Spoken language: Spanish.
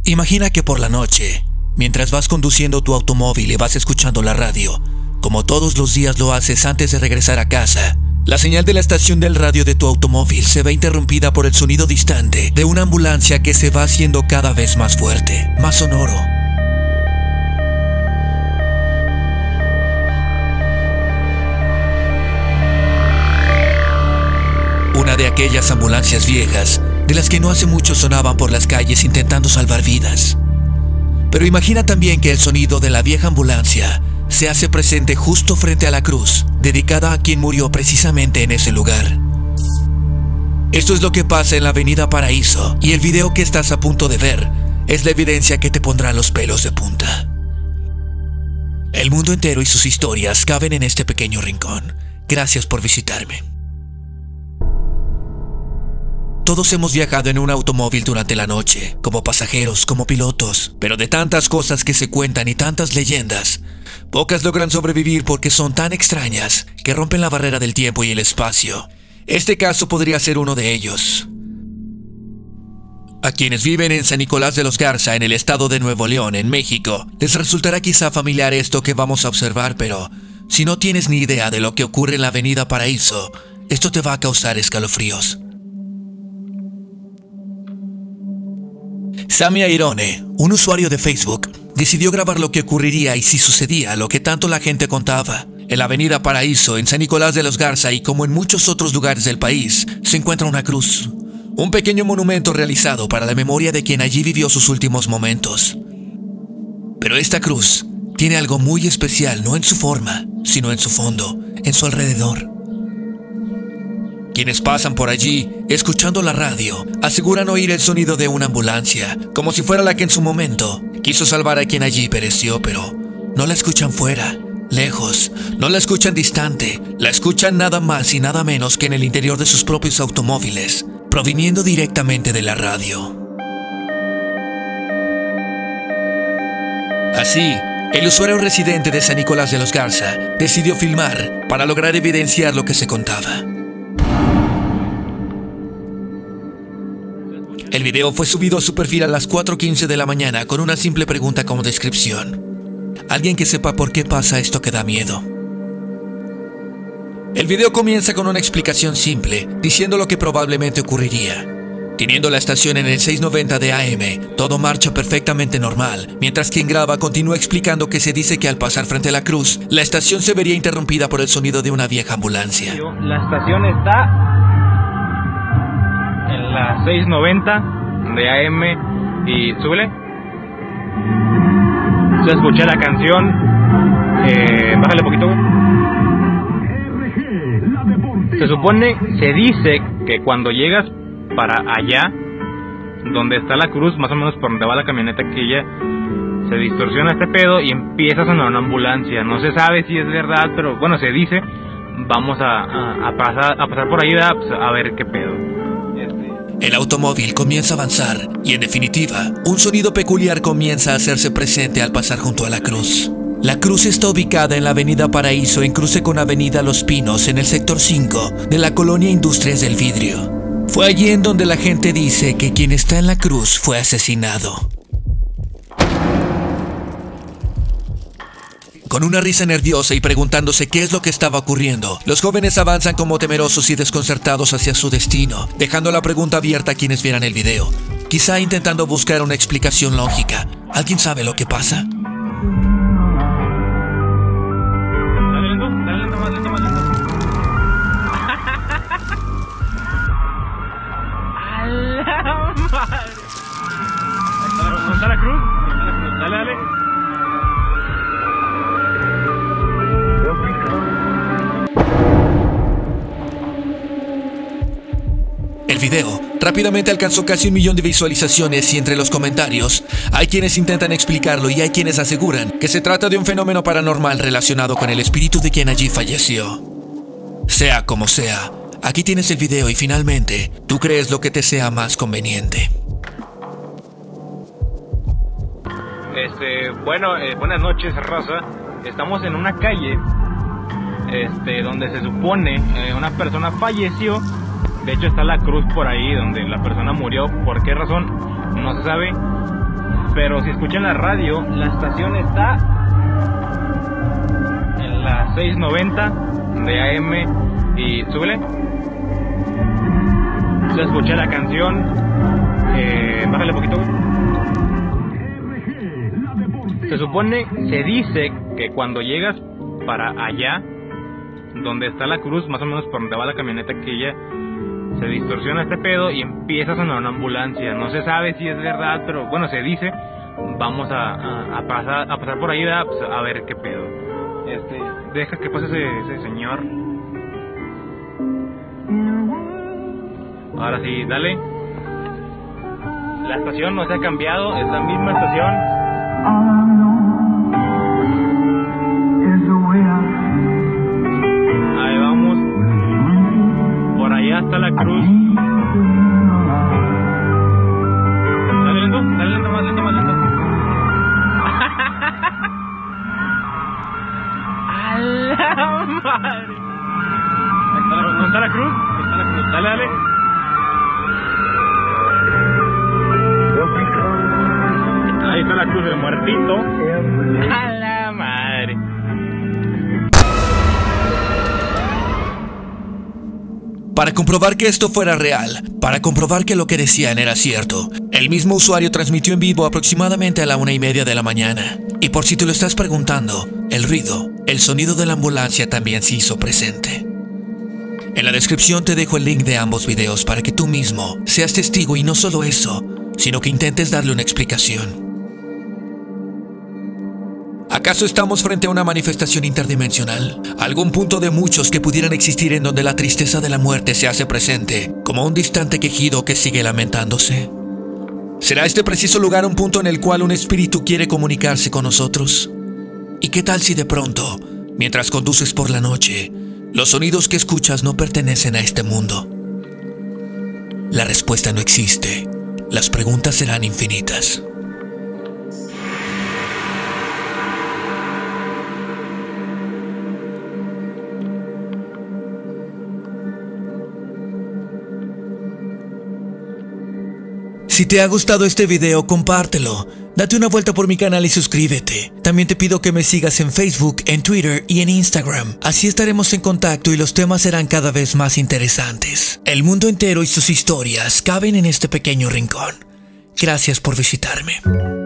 Imagina que por la noche, mientras vas conduciendo tu automóvil y vas escuchando la radio, como todos los días lo haces antes de regresar a casa, la señal de la estación del radio de tu automóvil se ve interrumpida por el sonido distante de una ambulancia que se va haciendo cada vez más fuerte, más sonoro. Una de aquellas ambulancias viejas, de las que no hace mucho sonaban por las calles intentando salvar vidas. Pero imagina también que el sonido de la vieja ambulancia se hace presente justo frente a la cruz, dedicada a quien murió precisamente en ese lugar. Esto es lo que pasa en la Avenida Paraíso, y el video que estás a punto de ver es la evidencia que te pondrá los pelos de punta. El mundo entero y sus historias caben en este pequeño rincón. Gracias por visitarme. Todos hemos viajado en un automóvil durante la noche, como pasajeros, como pilotos, pero de tantas cosas que se cuentan y tantas leyendas, pocas logran sobrevivir porque son tan extrañas que rompen la barrera del tiempo y el espacio. Este caso podría ser uno de ellos. A quienes viven en San Nicolás de los Garza, en el estado de Nuevo León, en México, les resultará quizá familiar esto que vamos a observar, pero si no tienes ni idea de lo que ocurre en la Avenida Paraíso, esto te va a causar escalofríos. Sammy Airone, un usuario de Facebook, decidió grabar lo que ocurriría y si sucedía lo que tanto la gente contaba. En la Avenida Paraíso, en San Nicolás de los Garza y como en muchos otros lugares del país, se encuentra una cruz. Un pequeño monumento realizado para la memoria de quien allí vivió sus últimos momentos. Pero esta cruz tiene algo muy especial, no en su forma, sino en su fondo, en su alrededor. Quienes pasan por allí, escuchando la radio, aseguran oír el sonido de una ambulancia, como si fuera la que en su momento quiso salvar a quien allí pereció, pero no la escuchan fuera, lejos, no la escuchan distante, la escuchan nada más y nada menos que en el interior de sus propios automóviles, proviniendo directamente de la radio. Así, el usuario residente de San Nicolás de los Garza decidió filmar para lograr evidenciar lo que se contaba. El video fue subido a su perfil a las 4:15 de la mañana con una simple pregunta como descripción. Alguien que sepa por qué pasa esto que da miedo. El video comienza con una explicación simple, diciendo lo que probablemente ocurriría. Teniendo la estación en el 690 de AM, todo marcha perfectamente normal, mientras quien graba continúa explicando que se dice que al pasar frente a la cruz, la estación se vería interrumpida por el sonido de una vieja ambulancia. La estación está en la 690 de AM y súbele. Yo escuché la canción, bájale poquito, güey. Se supone, se dice que cuando llegas para allá, donde está la cruz, más o menos por donde va la camioneta aquella, se distorsiona este pedo y empieza a sonar una ambulancia. No se sabe si es verdad, pero bueno, se dice. Vamos a pasar por ahí a ver qué pedo. El automóvil comienza a avanzar y, en definitiva, un sonido peculiar comienza a hacerse presente al pasar junto a la cruz. La cruz está ubicada en la Avenida Paraíso en cruce con Avenida Los Pinos en el sector 5 de la colonia Industrias del Vidrio. Fue allí en donde la gente dice que quien está en la cruz fue asesinado. Con una risa nerviosa y preguntándose qué es lo que estaba ocurriendo, los jóvenes avanzan como temerosos y desconcertados hacia su destino, dejando la pregunta abierta a quienes vieran el video, quizá intentando buscar una explicación lógica. ¿Alguien sabe lo que pasa? Dale lento, más lento. ¡A la madre! ¿Dónde está la cruz? Dale. El video rápidamente alcanzó casi 1 millón de visualizaciones y entre los comentarios hay quienes intentan explicarlo y hay quienes aseguran que se trata de un fenómeno paranormal relacionado con el espíritu de quien allí falleció. Sea como sea, aquí tienes el video y finalmente tú crees lo que te sea más conveniente. Buenas noches, raza. Estamos en una calle donde se supone una persona falleció. De hecho está la cruz por ahí donde la persona murió. ¿Por qué razón? No se sabe. Pero si escuchan la radio, la estación está en la 690 de AM y súbele. Se escucha la canción, bájale un poquito. Se supone, se dice que cuando llegas para allá, donde está la cruz, más o menos por donde va la camioneta aquella, se distorsiona este pedo y empieza a sonar una ambulancia. No se sabe si es verdad, pero bueno, se dice. Vamos a pasar por ahí, pues, a ver qué pedo. Deja que pase ese señor. Ahora sí, dale. La estación no se ha cambiado, es la misma estación. Ahí vamos. Por allá está la cruz. Dale lento, más lento. ¡A la madre! ¿Dónde está la cruz? Dale. Ahí está la cruz del muertito. ¡A la madre! Para comprobar que esto fuera real, para comprobar que lo que decían era cierto, el mismo usuario transmitió en vivo aproximadamente a la 1:30 de la mañana. Y por si te lo estás preguntando, el ruido, el sonido de la ambulancia también se hizo presente. En la descripción te dejo el link de ambos videos para que tú mismo seas testigo y no solo eso, sino que intentes darle una explicación. ¿Acaso estamos frente a una manifestación interdimensional? ¿Algún punto de muchos que pudieran existir en donde la tristeza de la muerte se hace presente, como un distante quejido que sigue lamentándose? ¿Será este preciso lugar un punto en el cual un espíritu quiere comunicarse con nosotros? ¿Y qué tal si de pronto, mientras conduces por la noche, los sonidos que escuchas no pertenecen a este mundo? La respuesta no existe. Las preguntas serán infinitas. Si te ha gustado este video, compártelo. Date una vuelta por mi canal y suscríbete. También te pido que me sigas en Facebook, en Twitter y en Instagram. Así estaremos en contacto y los temas serán cada vez más interesantes. El mundo entero y sus historias caben en este pequeño rincón. Gracias por visitarme.